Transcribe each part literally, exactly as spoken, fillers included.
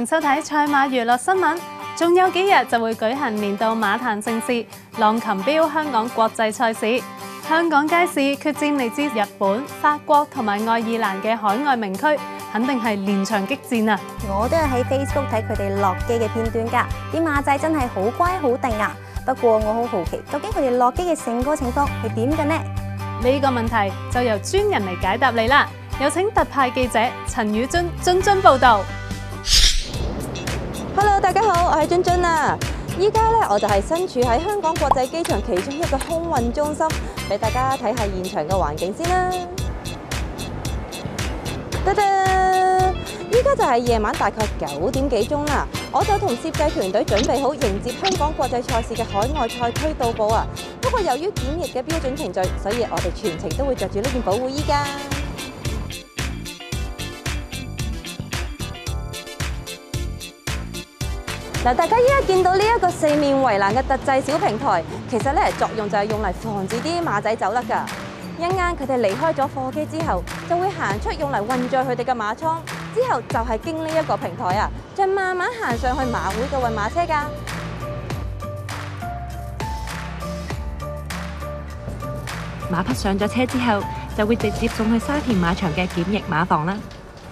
迎收睇賽馬娛樂新聞。仲有幾日就會舉行年度馬壇盛事浪琴標香港國際賽事。香港街市決戰嚟自日本、法國同埋愛爾蘭嘅海外名區，肯定係連場激戰啊！ 我都係喺 Facebook 睇佢哋落機嘅片段㗎，啲馬仔真係好乖好定啊！不過我好好奇，究竟佢哋落機嘅成個情況係點嘅呢？ 呢個問題就由專人嚟解答你啦！有請特派記者陳宇津津津報道。 Hello， 大家好，我係津津啊！依家咧我就係身處喺香港國際機場其中一個空運中心，俾大家睇下現場嘅環境先啦。得得，依家就係夜晚大概九點幾鐘啦，我就同攝製團隊準備好迎接香港國際賽事嘅海外賽區到埗啊！不過由於檢疫嘅標準程序，所以我哋全程都會着住呢件保護衣㗎。嗱，大家依家見到呢一個四面圍欄嘅特製小平台，其實咧作用就係用嚟防止啲馬仔走甩㗎。一陣間佢哋離開咗貨機之後，就會行出用嚟運載佢哋嘅馬倉，之後就係經呢一個平台啊，再慢慢行上去馬會嘅運馬車㗎。 馬匹上咗車之後，就會直接送去沙田馬場嘅檢疫馬房啦。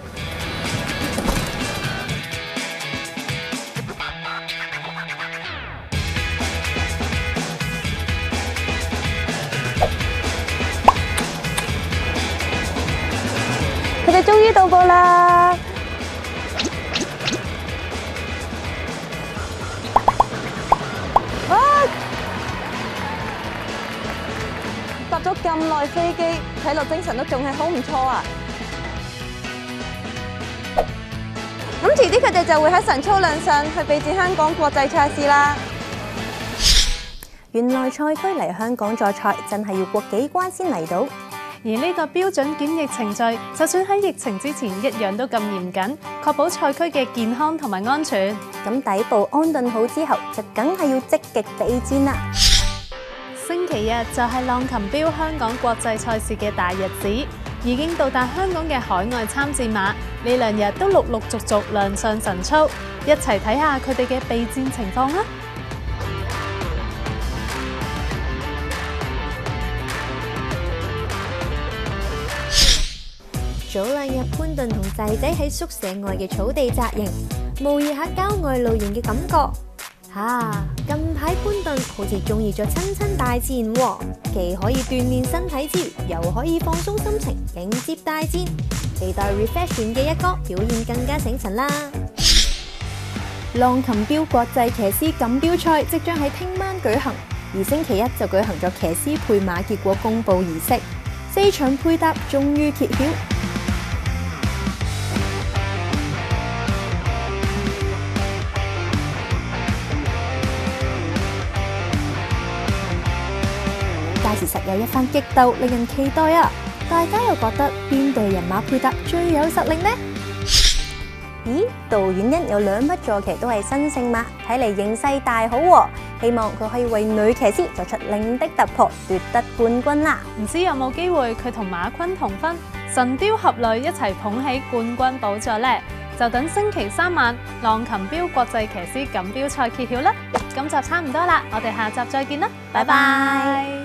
佢哋終於到過啦！哇！搭咗咁耐飛機，睇落精神都仲係好唔錯啊！咁遲啲佢哋就會喺晨操亮相，去備戰香港國際賽事啦。 原來賽區嚟香港作賽真係要過幾關先嚟到。 而呢個標準檢疫程序，就算喺疫情之前一樣都咁嚴謹，確保賽區嘅健康同埋安全。 咁底部安頓好之後，就梗係要積極備戰啦。 星期日就係浪琴標香港國際賽事嘅大日子，已經到達香港嘅海外參戰馬，呢兩日都陸陸續續亮相晨操，一齊睇下佢哋嘅備戰情況啦。 早兩日潘頓同仔仔喺宿舍外嘅草地紮營，模擬下郊外露營嘅感覺。吓、啊，近排潘頓好似中意咗親親大自然喎，既可以鍛煉身體之餘，又可以放鬆心情，迎接大戰。期待 refresh 完嘅一哥表現更加醒神啦！浪琴標國際騎師錦標賽即將喺聽晚舉行，而星期一就舉行咗騎師配馬結果公布儀式，四場配搭終於揭曉。屆時實有一番激鬥，令人期待啊！大家又覺得邊隊人馬配搭最有實力呢？咦，杜婉欣有兩匹坐騎都係新勝馬，睇嚟形勢大好喎！希望佢可以為女騎師作出另的突破，奪得冠軍啦！ 唔知有冇機會佢同馬坤同分，神雕俠侶一齊捧起冠軍寶座呢？就等星期三晚浪琴標國際騎師錦標賽揭曉啦！今集差唔多啦，我哋下集再見啦，拜拜。